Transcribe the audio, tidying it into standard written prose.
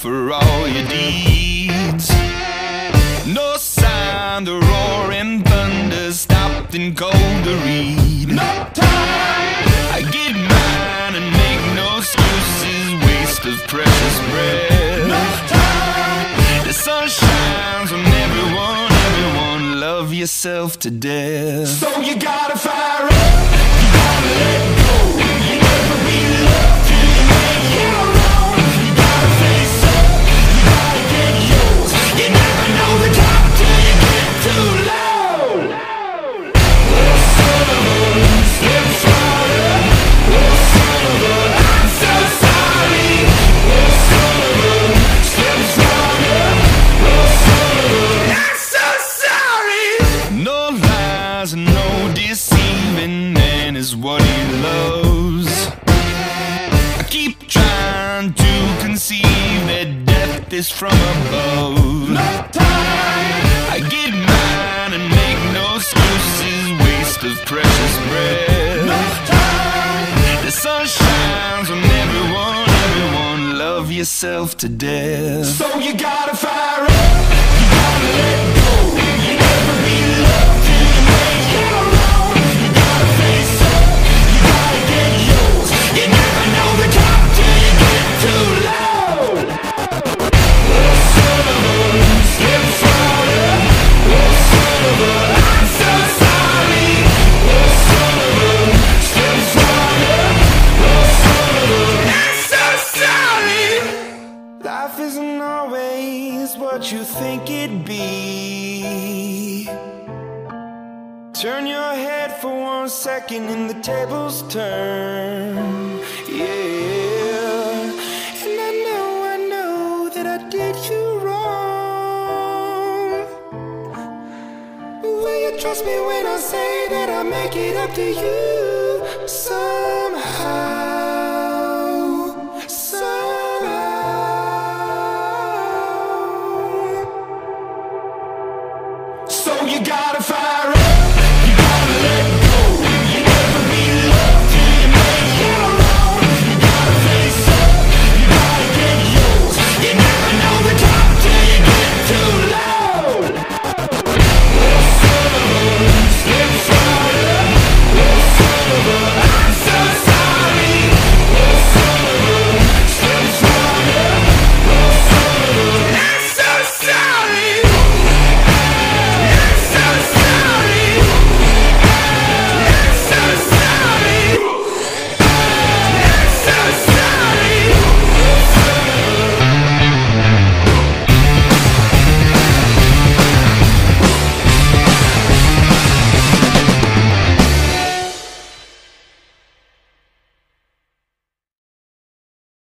for all your deeds. No sign the roaring thunder stopped and cold to read. No time. I get mine and make no excuses, waste of precious breath. No time. The sun shines on everyone, love yourself to death. So you gotta fire up, you gotta let go. You never be loved till you make your own. You gotta face up, you gotta get yours. You never know the top till you get too low. Oh son of a slip slider, oh son of a I'm so sorry. Oh son of a slip slider, oh son of a I'm so sorry. No lies and no deceiving, man is what he loves. I keep trying to conceive that death is from above. No time. I get mine and make no excuses, waste of precious breath. No time. The sun shines on everyone, love yourself to death. So you gotta fire up, you gotta let go. You never be loved till you make your own. You gotta face up, you gotta get yours. You never know the top till you get too low. Oh son of a slip slider, oh son of a I'm so sorry. Oh son of a slip slider, oh son of a I'm so sorry. Life isn't always what you think it'd be. Turn your head for 1 second and the tables turn. Yeah. And I know that I did you wrong. Will you trust me when I say that I'll make it up to you somehow?